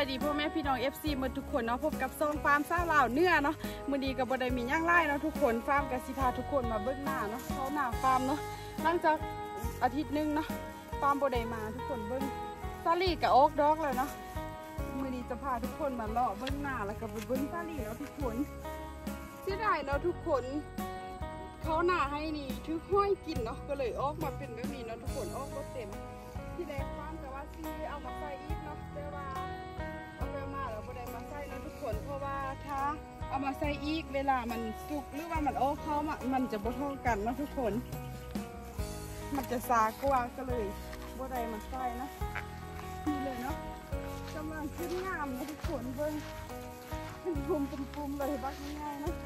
ายดีพ่อแม่พี่น้อง FC หมดทุกคนเนาะพบกับซองฟาร์มซ่าลาวเนื้อเนาะมื้อนี้ก็บ่ได้มีย่างไร่เนาะทุกคนฟาร์มก็สิพาทุกคนมาเบิ่งหน้าเนาะเขาหน้าฟาร์มเนาะหลังจากอาทิตย์นึงเนาะฟาร์มบ่ได้มาทุกคนเบิ่งซาลี่กับโอ๊กดอกเลยเนาะมื้อนี้จะพาทุกคนมาเลาะเบิ่งหน้าแล้วก็ไปเบิ่งซาลี่เนาะทุกคนเสียดายเนาะทุกคนเขาหน้าให้นี่ถือห้อยกินเนาะก็เลยออกมาเป็นแบบนี้เนาะทุกคนออกก็เต็มที่แรกฟาร์มแต่ว่าซีเอามาใส่อีกเนาะแต่ว่าเอาไปมาแล้วบ่ได้มาใส่เนาะทุกคนเพราะว่าถ้าเอามาใส่อีกเวลามันสุกหรือว่ามันออกเขามันจะบ่เท่ากันเนาะทุกคนมันจะสากว่าก็เลยบ่ได้มาใส่นะนี่เลยเนาะกำลังขึ้นงามนะทุกคนเบิ่งขึ้นปุ่มๆเลยบักง่ายๆนะ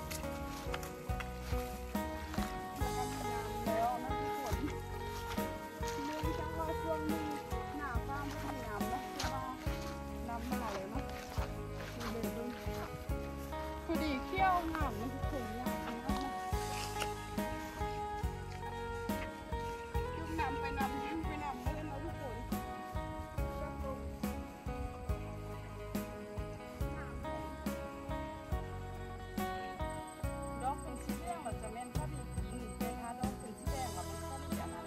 ช่วงนี้หน้าฟาร์มพยายามนะเพราะว่าน้ำมาเลยเนาะดูพอดีเขี้ยวงามนะทุกคนงามนะยุบน้ำไปน้ำยิ่งไปน้ำเลื่อนนะทุกคนดอกเป็นสีแดงมันจะแม่นถ้าดีกินแต่ถ้าดอกเป็นสีแดงมันก็ดีอันนั้น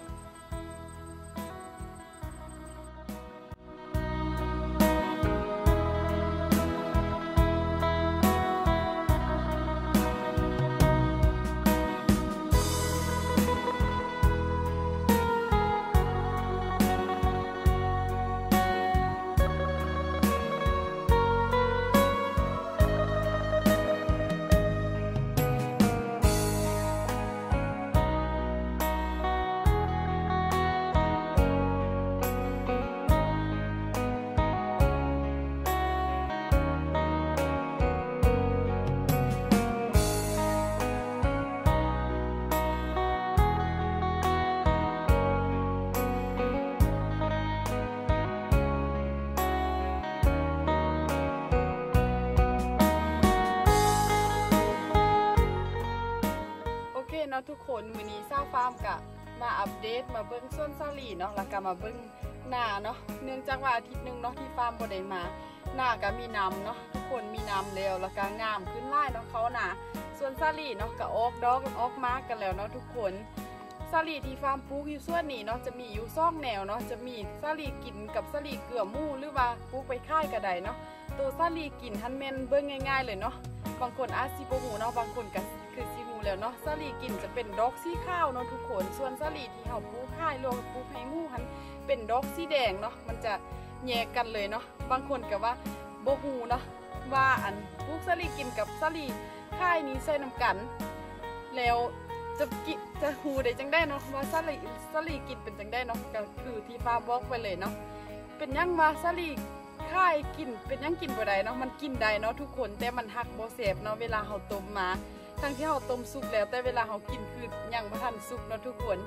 เนาะทุกคนมื้อนี้ซ่าฟาร์มกะมาอัปเดตมาเบิ้งส่วนซาลี่เนาะแล้วก็มาเบิ้งหน้าเนาะเนื่องจากว่าอาทิตย์นึงเนาะที่ฟาร์มบ่ได้มาหน้าก็มีน้ำเนาะทุกคนมีน้ำแล้วก็งามขึ้นหลายเนาะเขาหน้าส่วนซาลี่เนาะก็ออกดอกออกมากันแล้วเนาะทุกคนซาลี่ที่ฟาร์มปลูกอยู่ส่วนนี้เนาะจะมีอยู่2แนวเนาะจะมีซาลี่กินกับซาลี่เกลือหมูหรือว่าปลูกไปขายก็ได้เนาะตัวซาลี่กินหั่นแม่นเบิ่งง่ายๆเลยเนาะบางคนอาจสิบ่ฮู้เนาะบางคนก็คือสิฮู้แล้วเนาะซาลี่กินจะเป็นดอกสีขาวเนาะทุกคนส่วนซาลี่ที่เฮาปลูกขายหรือปลูกให้หมูหั่นเป็นดอกสีแดงเนาะมันจะแยกกันเลยเนาะบางคนก็ว่าบ่ฮู้เนาะว่าอันปลูกซาลี่กินกับซาลี่ขายนี้ใส่น้ำกันแล้วจะฮู้ได้จังได้เนาะว่าซาลี่กินเป็นจังได้เนาะก็คือที่ฟ้าบอกไปเลยเนาะเป็นยังว่าซาลี่ค่ายกินเป็นยังกินบ่ได้เนาะมันกินได้เนาะทุกคนแต่มันหักบ่แซ่บเนาะเวลาเฮาต้มมาทั้งที่เฮาต้มสุกแล้วแต่เวลาเฮากินคือยังบ่ทันสุกเนาะทุกคน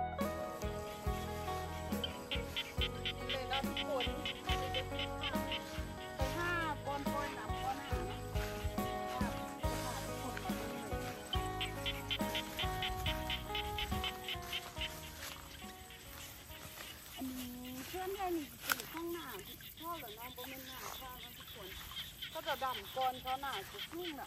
เลยเนาะทุกคนถ้าป้อนน้ำป้อนอาหารนะอันนี้เพื่อนใหญ่นี่เป็นข้างหน้าพ่อเหรอน้องบ่แม่นหน้าข้างนะทุกคนก็จะดำก่อนเขาหน้าจะชุ่มน่ะ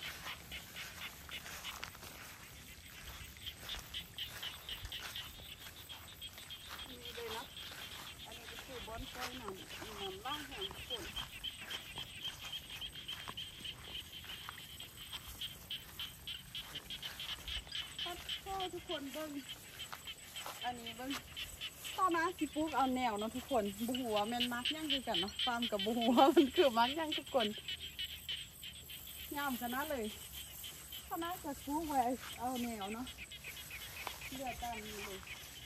นี่เลยนะอันนี้ก็คือบอนปล่อยน้ำล่างแห่งทุกคนก็ทุกคนเบิ้งอันนี้เบิ้งต่อมาสิปลูกเอาแนวเนาะทุกคนบูหัวแม่นมักย่างคือกันเนาะฟาร์มกับบูหัวมันคือมักย่างทุกคนงามขนาดเลยขนาดจะปลูกไว้เอาแนวเนาะเลือกตามนี้เลย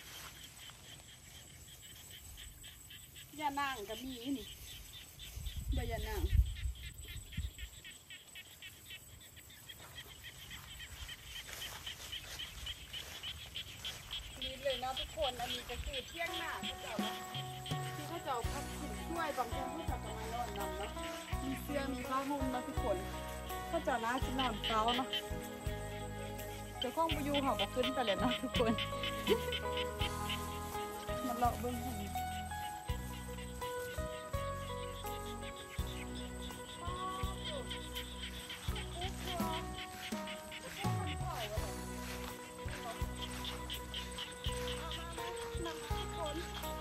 ยานางก็มีนี่ใบยานางนี่เลยนะทุกคนอันนี้ก็คือเที่ยงหน้าเขาเจ้าที่เขาเจ้าพักกินช่วยบางคนเขาจะมานอนนำเนาะมีเสื้อมีผ้าห่มนะทุกคนเขาเจ้าน่าจะนอนเช้าเนาะเจ้าของไปอยู่เขาบอกขึ้นไปเลยนะทุกคนมันเลาะเบิ้งคน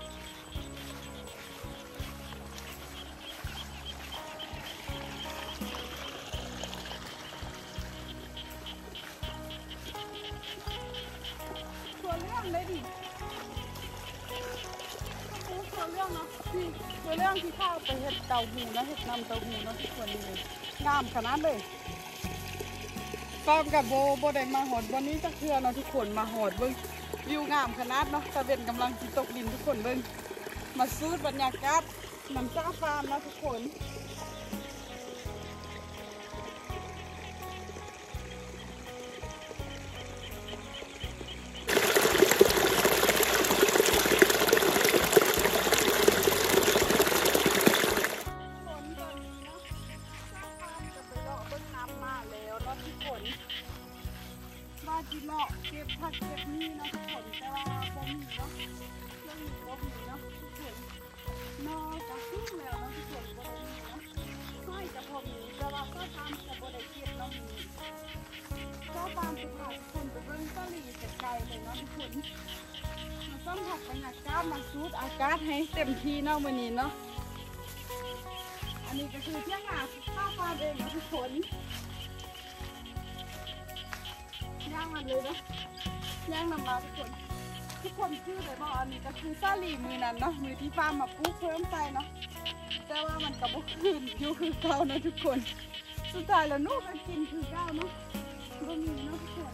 ตัวเรื่องเลยดิตัวเรื่องเนาะที่ตัวเรื่องที่ข้าวไปเห็ดเต่าหูนะเห็ดนำเต่าหูเนาะที่ควรนี่เลยงามขนาดเลยฟาร์มกับโบได้มาหอดวันนี้จะเพื่อเนาะทุกคนมาหอดเบิ้งวิวงามขนาดเนาะตะเวนกำลังตกดินทุกคนเบิ้งมาสูดบรรยากาศน้ำจ้าฟาร์มนะทุกคนที่เลาะเก็บผักเก็บนี่เนาะทุกคนแต่ว่าบ่มีเนาะเรื่องนี้บ่มีเนาะทุกคนนอกจากซึ่งแล้วเนาะทุกคนบ่มีเนาะค่อยจะพอมีแต่ว่าก็ตามจะบ่ได้เก็บเนาะก็ตามไปค่ะทุกคนไปเบิ่งตะลีไกลๆเลยเนาะทุกคนมาสัมผัสบรรยากาศมาสูดอากาศให้เต็มที่เนาะมื้อนี้เนาะอันนี้ก็คือเที่ยงนาข้าวปลาเองเนาะทุกคนย่างมันเลยนะย่างนำมาทุกคนชื่อเลยบอกอันนี้ก็คือซาลีมือนั้นเนาะมือที่ฟาร์มมาปลูกเพิ่มไปเนาะแต่ว่ามันกับบุกขึ้นอยู่คือเก่านะทุกคนสุดท้ายแล้วนู่ก็กินคือเก่าเนาะบ่มีเนาะทุกคน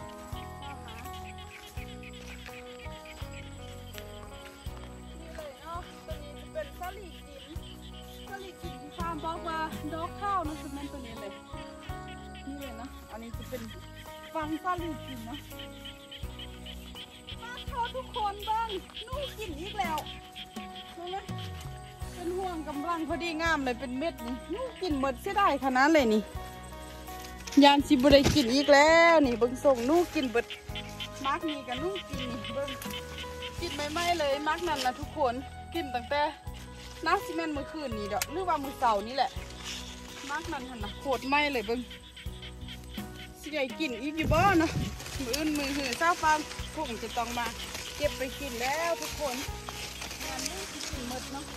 นี่เลยเนาะตัวนี้จะเป็นซาลีกินที่ฟาร์มบอกว่าดอกข้าวนะคือมันตัวนี้เลยนี่เลยเนาะอันนี้จะเป็นฟังซาลีกินนะมาเท่าทุกคนบ้างนู่กินอีกแล้วดูนะเป็นห่วงกำลังพอดีงามเลยเป็นเม็ดนี่นู่กินหมดเสียดายขนาดเลยนี่ยานชิบุได้กินอีกแล้วนี่เบิ้งส่งนู่กินเบิดมาร์กนี่กับนู่กินนี่เบิ้งกินไม่เลยมาร์กนั่นนะทุกคนกินตั้งแต่น้ำซีเมนต์เมื่อคืนนี่เด้อหรือว่ามื้อเสาร์นี่แหละมาร์กนั่นหันนะโคตรไม่เลยเบิ้งสิได้กินอีกอยู่บ้านเนาะมือหือซาฟาร์มคงจะต้องมาเก็บไปกินแล้วทุกคนงานนี้กินหมดเนาะ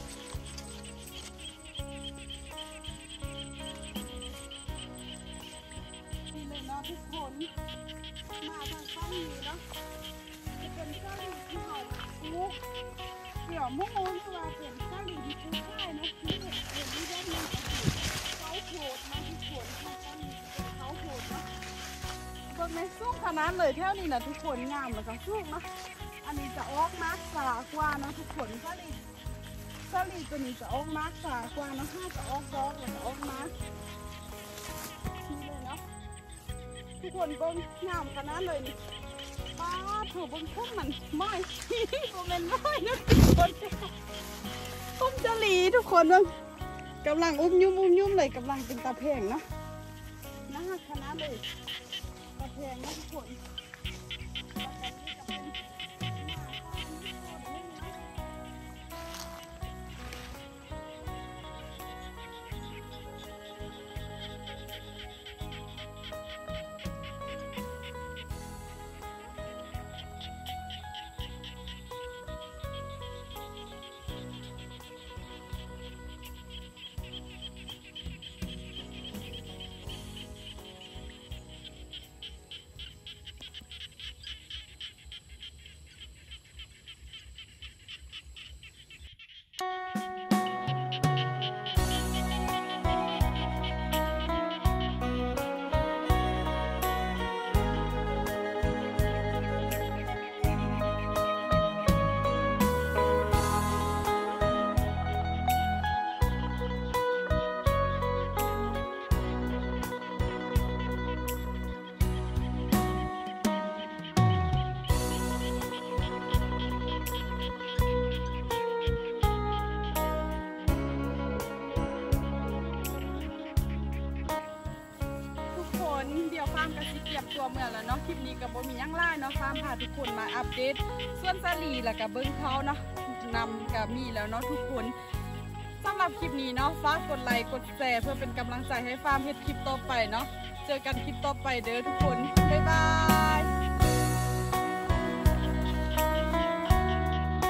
นี่เลยเนาะทุกคนมาทางข้างนี้เนาะจะเป็นเจ้าหลีที่เขาลูกเดี๋ยวมุ่งที่ว่าเป็นเจ้าหลีที่คุ้มค่าเนาะที่เห็นที่ด้านนี้เขาโหดมาทุกคนเขาโหดเนาะต้นไม้สูงขนาดเลยเท่านี้นะทุกคนงามแล้วก็สูงนะอันนี้จะออกมากสากว่านะทุกคนซาลีตัวนี้จะออกมากสากว่านะห้าจะออกดอกแล้วก็ออกมานี่เลยเนาะทุกคนเบิ้งงามขนาดเลยนี่ป้าถูกเบิ้งพุ่มมันม้อยโมเมนต์ม้อยนะทุกคนพุ่มซาลีทุกคนเบิ้งกำลังอุ้มยุ่มเลยกำลังเป็นตาแพงเนาะน่าขนาดเลยตาแพงนะทุกคน ตัวเมื่อแล้วเนาะคลิปนี้กับบ่มียังไล่เนาะฟาร์มพาทุกคนมาอัปเดตส่วนซาลีแล้วกับเบิ้งเขาเนาะนำกับมีแล้วเนาะทุกคนสำหรับคลิปนี้เนาะฝากกดไลค์กดแชร์เพื่อเป็นกำลังใจให้ฟาร์มเฮ็ดคลิปต่อไปเนาะเจอกันคลิปต่อไปเด้อทุกคนบ๊ายบาย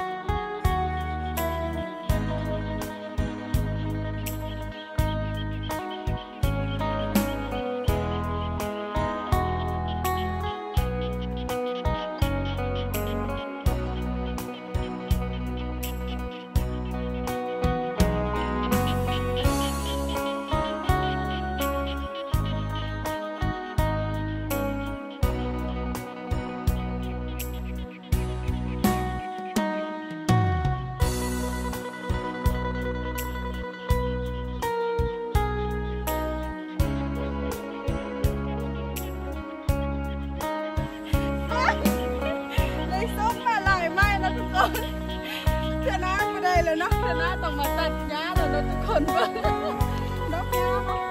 เลยเนาะเดี๋ยวหน้าต้องมาตัดหญ้าแล้วเนาะทุกคนเบิ่งดอกหญ้า